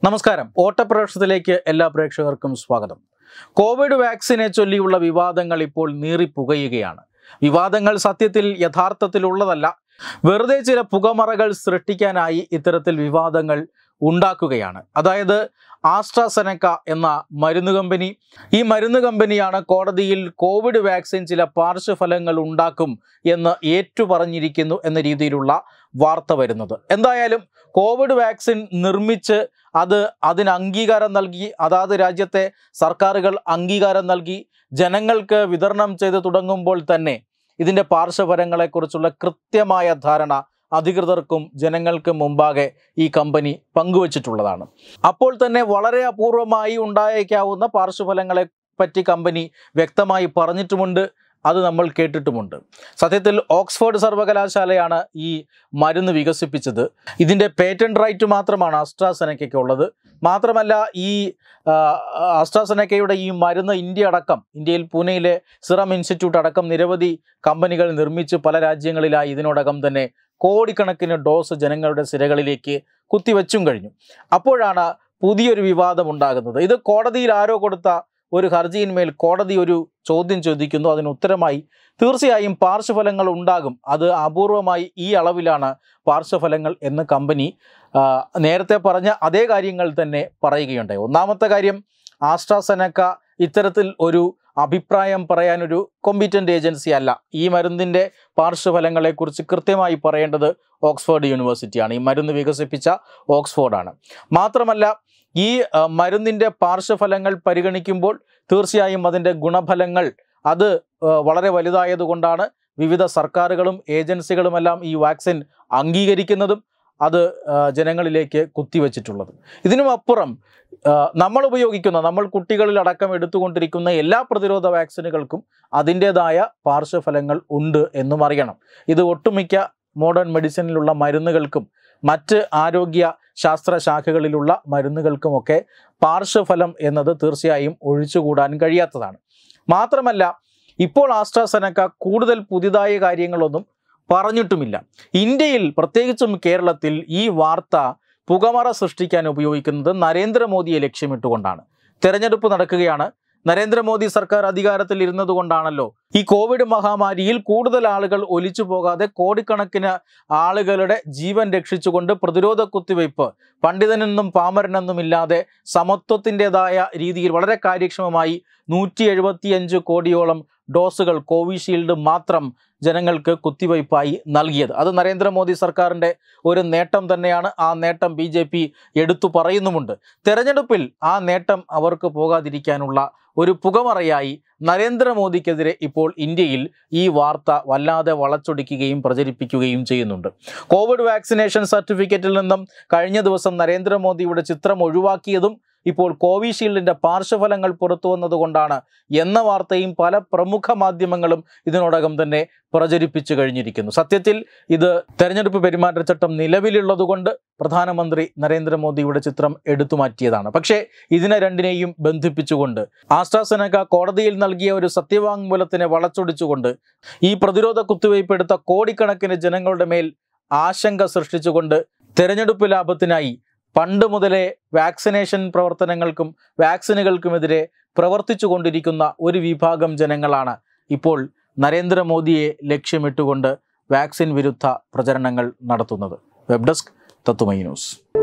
നമസ്കാരം. ഓട്ടപ്രദർശനത്തിലേക്ക് എല്ലാ പ്രേക്ഷകർക്കും സ്വാഗതം. കോവിഡ് വാക്സിനെ ചൊല്ലിയുള്ള വിവാദങ്ങൾ ഇപ്പോൾ നീറിപ്പുകയുകയാണ്. വിവാദങ്ങൾ സത്യത്തിൽ യഥാർത്ഥത്തിലുള്ളതല്ല, വെറുതെ ചില പുകമറകൾ സൃഷ്ടിക്കാനായി ഇത്തരത്തിൽ വിവാദങ്ങൾ ഉണ്ടാക്കുകയാണ്. അതായത് ആസ്ട്രാസെനക്ക എന്ന മരുന്ന് കമ്പനി, ഈ മരുന്ന് കമ്പനിയാണ് കോടതിയിൽ കോവിഡ് വാക്സിൻ ചില പാർശ്വഫലങ്ങൾ ഉണ്ടാക്കും എന്ന് ഏറ്റുപറഞ്ഞിരിക്കുന്നു എന്ന രീതിയിലുള്ള വാർത്ത വരുന്നത്. എന്തായാലും കോവിഡ് വാക്സിൻ നിർമ്മിച്ച് അതിന് അംഗീകാരം നൽകി, അതാത് രാജ്യത്തെ സർക്കാരുകൾ അംഗീകാരം നൽകി ജനങ്ങൾക്ക് വിതരണം ചെയ്ത് തുടങ്ങുമ്പോൾ തന്നെ ഇതിൻ്റെ പാർശ്വഫലങ്ങളെക്കുറിച്ചുള്ള കൃത്യമായ ധാരണ അധികൃതർക്കും ജനങ്ങൾക്കും മുമ്പാകെ ഈ കമ്പനി പങ്കുവച്ചിട്ടുള്ളതാണ്. അപ്പോൾ തന്നെ വളരെ അപൂർവമായി ഉണ്ടായേക്കാവുന്ന പാർശ്വഫലങ്ങളെ പറ്റി കമ്പനി വ്യക്തമായി പറഞ്ഞിട്ടുമുണ്ട്, അത് നമ്മൾ കേട്ടിട്ടുമുണ്ട്. സത്യത്തിൽ ഓക്സ്ഫോർഡ് സർവകലാശാലയാണ് ഈ മരുന്ന് വികസിപ്പിച്ചത്. ഇതിൻ്റെ പേറ്റന്റ് റൈറ്റ് മാത്രമാണ് ആസ്ട്രാസെനക്കയ്ക്ക് ഉള്ളത്. മാത്രമല്ല, ഈ ആസ്ട്രാസെനക്കയുടെ ഈ മരുന്ന് ഇന്ത്യയിൽ പൂനെയിലെ സിറം ഇൻസ്റ്റിറ്റ്യൂട്ട് അടക്കം നിരവധി കമ്പനികൾ നിർമ്മിച്ച് പല രാജ്യങ്ങളിലായി ഇതിനോടകം തന്നെ കോടിക്കണക്കിന് ഡോസ് ജനങ്ങളുടെ സിരകളിലേക്ക് കുത്തിവെച്ചും കഴിഞ്ഞു. അപ്പോഴാണ് പുതിയൊരു വിവാദം ഉണ്ടാകുന്നത്. ഇത് കോടതിയിൽ ആരോ കൊടുത്ത ഒരു ഹർജിയിന്മേൽ കോടതി ഒരു ചോദ്യം ചോദിക്കുന്നു. അതിന് ഉത്തരമായി തീർച്ചയായും പാർശ്വഫലങ്ങൾ ഉണ്ടാകും, അത് അപൂർവമായി ഈ അളവിലാണ് പാർശ്വഫലങ്ങൾ എന്ന് കമ്പനി നേരത്തെ പറഞ്ഞ അതേ കാര്യങ്ങൾ തന്നെ പറയുകയുണ്ടായി. ഒന്നാമത്തെ കാര്യം, ആസ്ട്രാസെനക്ക ഇത്തരത്തിൽ ഒരു അഭിപ്രായം പറയാനൊരു കോമ്പീറ്റൻ്റ് ഏജൻസി അല്ല. ഈ മരുന്നിൻ്റെ പാർശ്വഫലങ്ങളെക്കുറിച്ച് കൃത്യമായി പറയേണ്ടത് ഓക്സ്ഫോർഡ് യൂണിവേഴ്സിറ്റിയാണ്. ഈ മരുന്ന് വികസിപ്പിച്ച ഓക്സ്ഫോർഡാണ്. മാത്രമല്ല, ഈ മരുന്നിൻ്റെ പാർശ്വഫലങ്ങൾ പരിഗണിക്കുമ്പോൾ തീർച്ചയായും അതിൻ്റെ ഗുണഫലങ്ങൾ അത് വളരെ വലുതായതുകൊണ്ടാണ് വിവിധ സർക്കാരുകളും ഏജൻസികളുമെല്ലാം ഈ വാക്സിൻ അംഗീകരിക്കുന്നതും അത് ജനങ്ങളിലേക്ക് കുത്തിവെച്ചിട്ടുള്ളത്. ഇതിനുമപ്പുറം നമ്മൾ കുട്ടികളിൽ അടക്കം എടുത്തുകൊണ്ടിരിക്കുന്ന എല്ലാ പ്രതിരോധ വാക്സിനുകൾക്കും അതിൻ്റേതായ പാർശ്വഫലങ്ങൾ ഉണ്ട് എന്നും അറിയണം. ഇത് ഒട്ടുമിക്ക മോഡേൺ മെഡിസിനിലുള്ള മരുന്നുകൾക്കും മറ്റ് ആരോഗ്യ ശാസ്ത്ര ശാഖകളിലുള്ള മരുന്നുകൾക്കുമൊക്കെ പാർശ്വഫലം എന്നത് തീർച്ചയായും ഒഴിച്ചുകൂടാൻ കഴിയാത്തതാണ്. മാത്രമല്ല, ഇപ്പോൾ ആസ്ട്രാസെനക്ക കൂടുതൽ പുതിയതായ കാര്യങ്ങളൊന്നും പറഞ്ഞിട്ടുമില്ല. ഇന്ത്യയിൽ പ്രത്യേകിച്ചും കേരളത്തിൽ ഈ വാർത്ത പുകമറ സൃഷ്ടിക്കാൻ ഉപയോഗിക്കുന്നത് നരേന്ദ്രമോദിയെ ലക്ഷ്യമിട്ടുകൊണ്ടാണ്. തെരഞ്ഞെടുപ്പ് നടക്കുകയാണ്. നരേന്ദ്രമോദി സർക്കാർ അധികാരത്തിൽ ഇരുന്നത് കൊണ്ടാണല്ലോ ഈ കോവിഡ് മഹാമാരിയിൽ കൂടുതൽ ആളുകൾ ഒലിച്ചു പോകാതെ കോടിക്കണക്കിന് ആളുകളുടെ ജീവൻ രക്ഷിച്ചുകൊണ്ട് പ്രതിരോധ കുത്തിവയ്പ് പണ്ഡിതനെന്നും പാമരനെന്നുമില്ലാതെ സമത്വത്തിൻ്റെതായ രീതിയിൽ വളരെ കാര്യക്ഷമമായി 175 കോടിയോളം ഡോസുകൾ കോവിഷീൽഡ് മാത്രം ജനങ്ങൾക്ക് കുത്തിവയ്പായി നൽകിയത്. അത് നരേന്ദ്രമോദി സർക്കാരിൻ്റെ ഒരു നേട്ടം തന്നെയാണ്. ആ നേട്ടം BJP എടുത്തു പറയുന്നുമുണ്ട്. തെരഞ്ഞെടുപ്പിൽ ആ നേട്ടം അവർക്ക് പോകാതിരിക്കാനുള്ള ഒരു പുകമറയായി നരേന്ദ്രമോദിക്കെതിരെ ഇപ്പോൾ ഇന്ത്യയിൽ ഈ വാർത്ത വല്ലാതെ വളച്ചൊടിക്കുകയും പ്രചരിപ്പിക്കുകയും ചെയ്യുന്നുണ്ട്. കോവിഡ് വാക്സിനേഷൻ സർട്ടിഫിക്കറ്റിൽ നിന്നും കഴിഞ്ഞ ദിവസം നരേന്ദ്രമോദിയുടെ ചിത്രം ഒഴിവാക്കിയതും ഇപ്പോൾ കോവിഷീൽഡിൻ്റെ പാർശ്വഫലങ്ങൾ പുറത്തു വന്നതുകൊണ്ടാണ് എന്ന വാർത്തയും പല പ്രമുഖ മാധ്യമങ്ങളും ഇതിനോടകം തന്നെ പ്രചരിപ്പിച്ചു കഴിഞ്ഞിരിക്കുന്നു. സത്യത്തിൽ ഇത് തെരഞ്ഞെടുപ്പ് പെരുമാറ്റച്ചട്ടം നിലവിലുള്ളതുകൊണ്ട് പ്രധാനമന്ത്രി നരേന്ദ്രമോദിയുടെ ചിത്രം എടുത്തു മാറ്റിയതാണ്. പക്ഷേ ഇതിനെ രണ്ടിനെയും ബന്ധിപ്പിച്ചുകൊണ്ട് ആസ്ട്രാസെനക്ക കോടതിയിൽ നൽകിയ ഒരു സത്യവാങ്മൂലത്തിനെ വളച്ചൊടിച്ചുകൊണ്ട് ഈ പ്രതിരോധ കുത്തിവയ്പ് എടുത്ത കോടിക്കണക്കിന് ജനങ്ങളുടെ മേൽ ആശങ്ക സൃഷ്ടിച്ചുകൊണ്ട് തെരഞ്ഞെടുപ്പ് ലാഭത്തിനായി പണ്ട് മുതലേ വാക്സിനേഷൻ പ്രവർത്തനങ്ങൾക്കും വാക്സിനുകൾക്കുമെതിരെ പ്രവർത്തിച്ചു കൊണ്ടിരിക്കുന്ന ഒരു വിഭാഗം ജനങ്ങളാണ് ഇപ്പോൾ നരേന്ദ്രമോദിയെ ലക്ഷ്യമിട്ടുകൊണ്ട് വാക്സിൻ വിരുദ്ധ പ്രചരണങ്ങൾ നടത്തുന്നത്. വെബ് ഡെസ്ക് തത്തുമൈ ന്യൂസ്.